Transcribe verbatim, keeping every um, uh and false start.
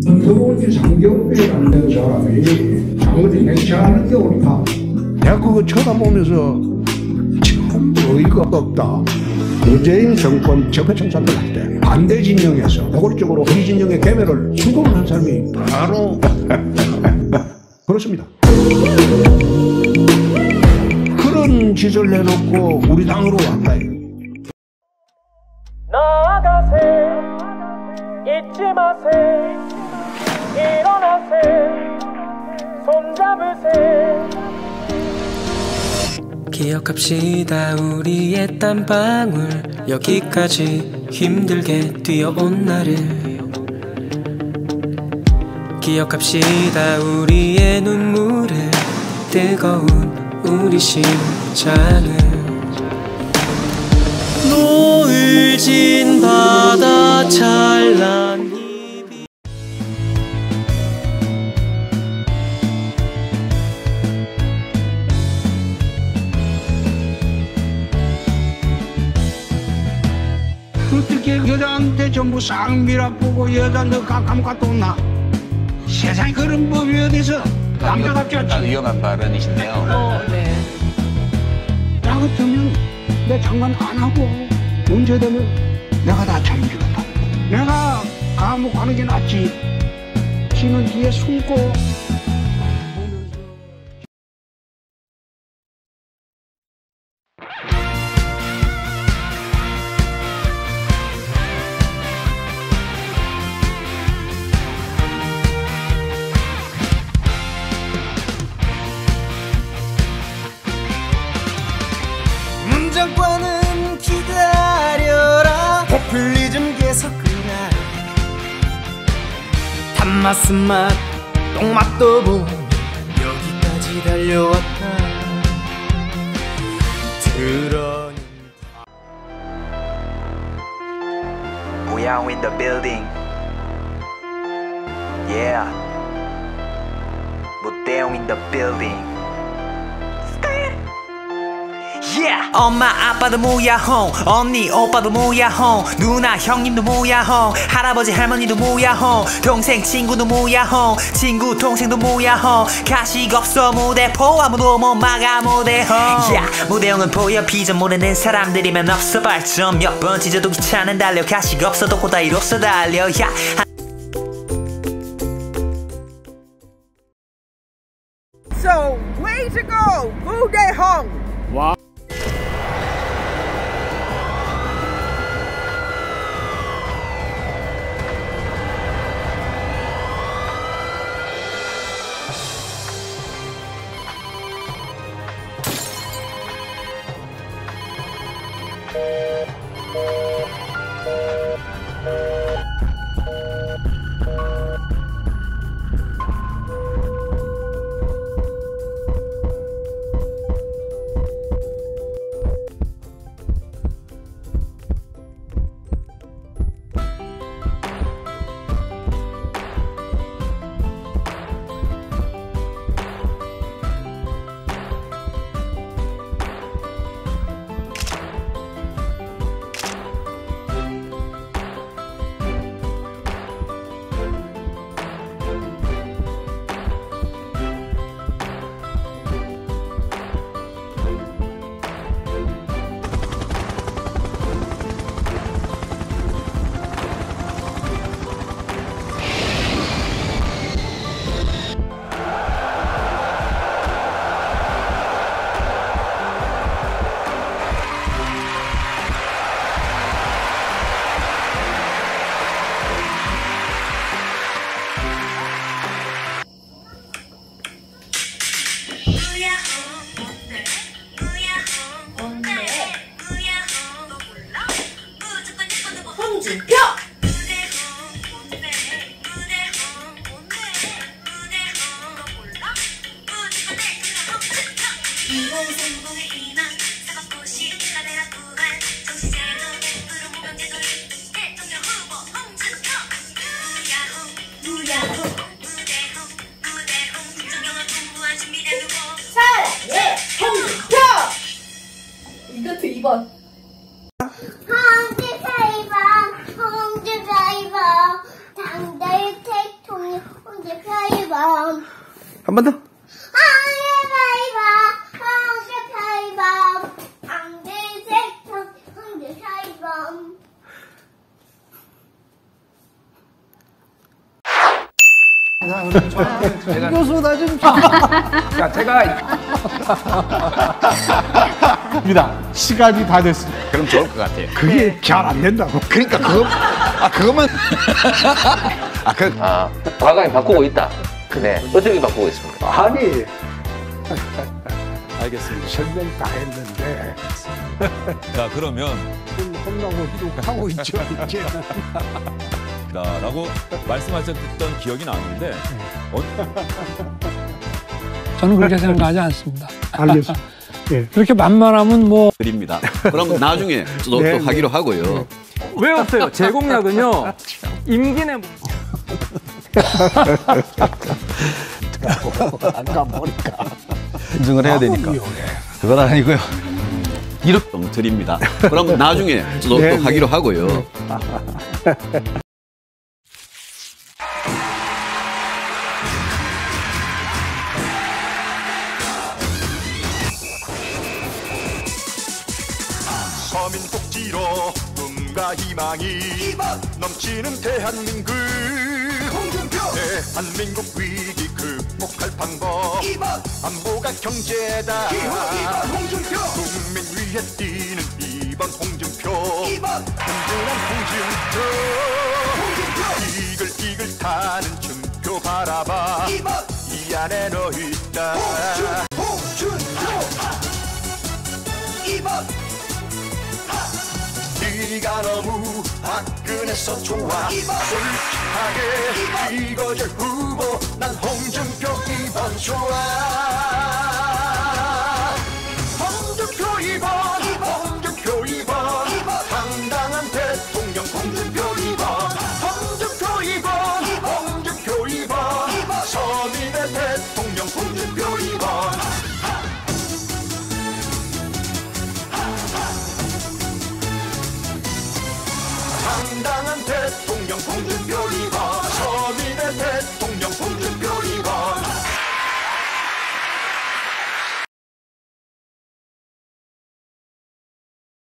더욱이 상경배라는 사람이 아무리 괜찮은 게 옳다. 내가 그거 쳐다보면서 참 어이가 없다. 문재인 정권 적폐청산을 할 때 반대 진영에서 노골적으로 이 진영의 개멸을 수동한 사람이 바로 그렇습니다. 그런 짓을 해놓고 우리 당으로 왔다. 나아가세, 잊지 마세, 일어나세, 손잡으세. 기억합시다 우리의 땀방울, 여기까지 힘들게 뛰어온 나를. 기억합시다 우리의 눈물을, 뜨거운 우리 심장을. 노을진 바다 찬란히 어떻게 여자한테 전부 싹 밀어보고 여자 너 가감 갖다 온나? 세상에 그런 법이 어디서? 남자답지 않지? 위험한 발언이신데요. 어, 네. 나 같으면 내 장관 안 하고 문제되면 내가 다 책임지겠다. 내가 감옥 가는 게 낫지. 지는 뒤에 숨고. 문정권은 기다려라, 포퓰리즘 계속구나. 단맛은 맛, 똥맛도 보, 여기까지 달려왔다. 들어는 We are in the building. Yeah. 무대용 in the building. Yeah. 엄마 아빠도 뭐야 홍, 언니 오빠도 뭐야 홍, 누나 형님도 뭐야 홍, 할아버지 할머니도 뭐야 홍, 동생 친구도 뭐야 홍, 친구 동생도 뭐야 홍. 가식 없어 무대포, 아무도 못 막아 무대홍. Yeah. 무대홍은 보여 비전 모르는 사람들이면 없어 발전. 몇 번 찢어도 귀찮은 달려, 가식 없어도 고다이로서 달려. Yeah. So way to go, 무대홍. 와. 홍준표! 사랑해 홍준표! 이것도 이 번. 홍준표 이 번, 홍준표 이 번, 당대유 택토 한 번 더. 교수 나 좀. 자, 제가 입니다. 시간이 다 됐습니다. 그럼 좋을 것 같아요. 그게 잘 안 된다고. 그러니까 그거 아 그거만 아 그 아, 과감히 바꾸고 있다. 네, 어떻게 바꾸고 있습니까? 아니 알겠습니다. 설명 다 했는데 자, 그러면 혼나고 쭉 하고 있죠 이제. 라고 말씀하셨던 기억이 나는데 어, 저는 그렇게 생각하지 않습니다. 알겠습니다. 예. 그렇게 만만하면 뭐 드립니다. 그럼 나중에 또, 네, 또 하기로 하고요. 왜 없어요? 제 공약은요. 임기 내 아까 보니까 인증을 해야 되니까. 그건 아니고요. 이렇게 좀 드립니다. 그럼 나중에 또, 네, 또 하기로 하고요. 서민복지로 꿈과 희망이 넘치는 대한민국 대한민국 위기 극복할 방법 안보가 경제다 국민 위에 뛰는 이번 홍준표 든든한 홍준표 이글이글 타는 준표 바라봐 이 안에 너 있다 네가 너무 화끈해서 좋아 솔직하게 이거절 후보 난 홍준표 이번 좋아 홍준표 이번 홍준표 이번 당당한 대통령 홍준표 이번 홍준표 이번 홍준표 이번 서민의 대통령 홍준표 이번 당당한 대통령 홍준표 이번